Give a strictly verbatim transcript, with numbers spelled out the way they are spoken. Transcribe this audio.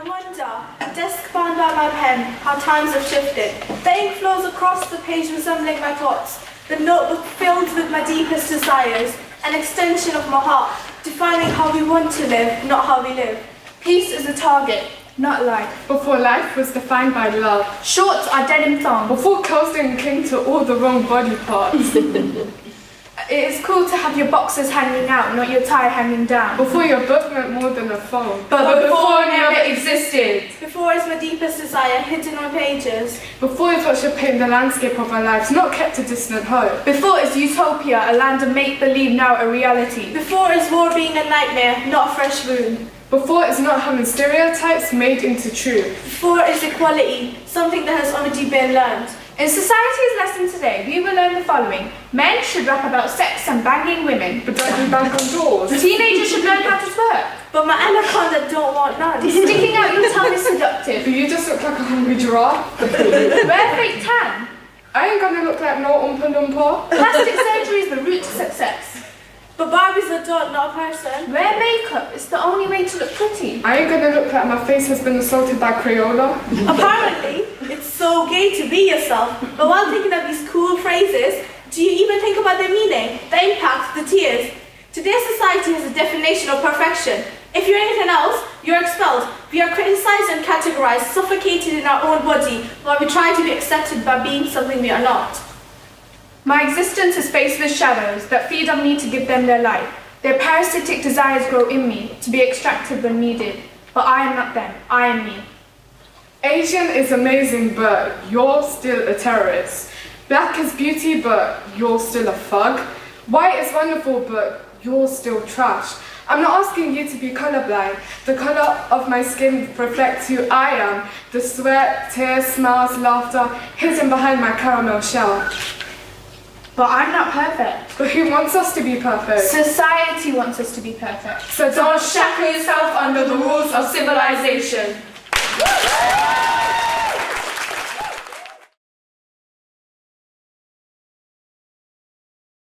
wonder, a desk bound by my pen, how times have shifted. The ink flows across the page resembling my thoughts, the notebook filled with my deepest desires, an extension of my heart, defining how we want to live, not how we live. Peace is a target, not life. Before life was defined by love. Shorts are denim thongs. Before coasting came to all the wrong body parts. It is cool to have your boxers hanging out, not your tie hanging down. Before your book meant more than a phone. But, but before, before it never existed. Before is my deepest desire hidden on pages. Before is what should paint the landscape of our lives, not kept a distant hope. Before is utopia, a land of make-believe, now a reality. Before is war being a nightmare, not a fresh wound. Before is not having stereotypes made into truth. Before is equality, something that has already been learned. In Society's lesson today, we will learn the following. Men should rap about sex and banging women. But don't do bang on doors. Teenagers should learn how to twerk. But my anaconda don't want none. Sticking out your tongue is seductive. But you just look like a hungry giraffe. Wear fake tan. I ain't gonna look like no Oompa Loompa. Plastic surgery is the route to success. But Barbie's a doll, not a person. Wear makeup, it's the only way to look pretty. I ain't gonna look like my face has been assaulted by Crayola. Apparently, it's so gay to be yourself. But while thinking of these cool phrases, do you even think about their meaning, the impact, the tears? Today's society has a definition of perfection. If you're anything else, you're expelled. We are criticized and categorized, suffocated in our own body, while we try to be accepted by being something we are not. My existence is faced with shadows that feed on me to give them their light. Their parasitic desires grow in me, to be extracted when needed. But I am not them, I am me. Asian is amazing, but you're still a terrorist. Black is beauty, but you're still a thug. White is wonderful, but you're still trash. I'm not asking you to be colorblind. The color of my skin reflects who I am. The sweat, tears, smiles, laughter, hidden behind my caramel shell. But I'm not perfect. But who wants us to be perfect? Society wants us to be perfect. So don't shackle yourself under the rules of civilization.